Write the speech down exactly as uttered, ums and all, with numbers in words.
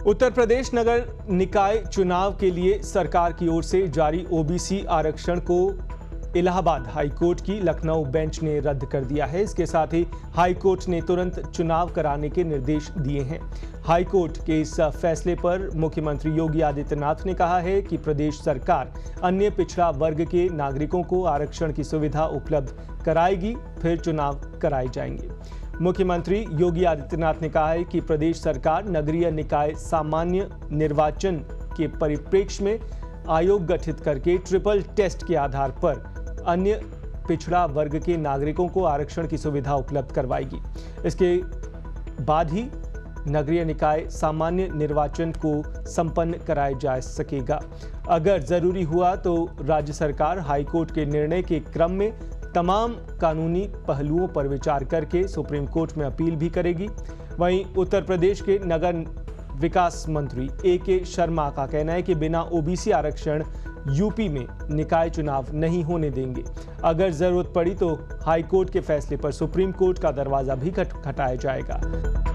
उत्तर प्रदेश नगर निकाय चुनाव के लिए सरकार की ओर से जारी ओबीसी आरक्षण को इलाहाबाद हाईकोर्ट की लखनऊ बेंच ने रद्द कर दिया है। इसके साथ ही हाईकोर्ट ने तुरंत चुनाव कराने के निर्देश दिए हैं। हाईकोर्ट के इस फैसले पर मुख्यमंत्री योगी आदित्यनाथ ने कहा है कि प्रदेश सरकार अन्य पिछड़ा वर्ग के नागरिकों को आरक्षण की सुविधा उपलब्ध कराएगी, फिर चुनाव कराए जाएंगे। मुख्यमंत्री योगी आदित्यनाथ ने कहा है कि प्रदेश सरकार नगरीय निकाय सामान्य निर्वाचन के परिप्रेक्ष्य में आयोग गठित करके ट्रिपल टेस्ट के आधार पर अन्य पिछड़ा वर्ग के नागरिकों को आरक्षण की सुविधा उपलब्ध करवाएगी। इसके बाद ही नगरीय निकाय सामान्य निर्वाचन को संपन्न कराया जा सकेगा। अगर जरूरी हुआ तो राज्य सरकार हाईकोर्ट के निर्णय के क्रम में तमाम कानूनी पहलुओं पर विचार करके सुप्रीम कोर्ट में अपील भी करेगी। वहीं उत्तर प्रदेश के नगर विकास मंत्री ए के शर्मा का कहना है कि बिना ओबीसी आरक्षण यूपी में निकाय चुनाव नहीं होने देंगे। अगर जरूरत पड़ी तो हाईकोर्ट के फैसले पर सुप्रीम कोर्ट का दरवाजा भी खटखटाया जाएगा।